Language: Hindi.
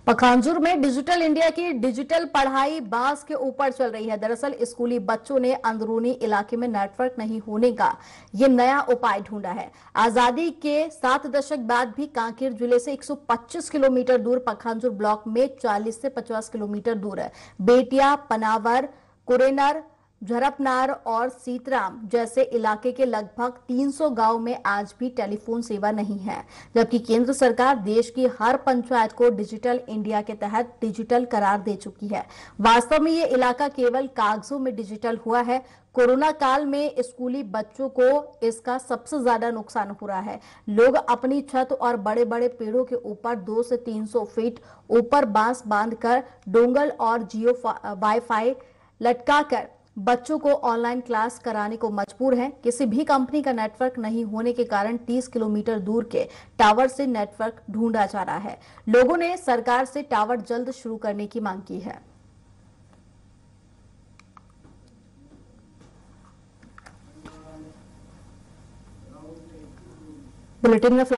पखांजूर में डिजिटल इंडिया की डिजिटल पढ़ाई बांस के ऊपर चल रही है। दरअसल स्कूली बच्चों ने अंदरूनी इलाके में नेटवर्क नहीं होने का ये नया उपाय ढूंढा है। आजादी के 7 दशक बाद भी कांकेर जिले से 125 किलोमीटर दूर पखांजूर ब्लॉक में 40 से 50 किलोमीटर दूर है बेटिया, पनावर, कुरेनर, झरपनार और सीतराम जैसे इलाके के लगभग 300 गांव में आज भी टेलीफोन सेवा नहीं है, जबकि केंद्र सरकार देश की हर पंचायत को डिजिटल इंडिया के तहत डिजिटल करार दे चुकी है। वास्तव में ये इलाका केवल कागजों में डिजिटल हुआ है। कोरोना काल में स्कूली बच्चों को इसका सबसे ज्यादा नुकसान हो रहा है। लोग अपनी छत और बड़े बड़े पेड़ों के ऊपर 200 से 300 फीट ऊपर बांस बांधकर डोंगल और जियो वाईफाई लटकाकर बच्चों को ऑनलाइन क्लास कराने को मजबूर हैं। किसी भी कंपनी का नेटवर्क नहीं होने के कारण 30 किलोमीटर दूर के टावर से नेटवर्क ढूंढा जा रहा है। लोगों ने सरकार से टावर जल्द शुरू करने की मांग की है। बुलेटिन में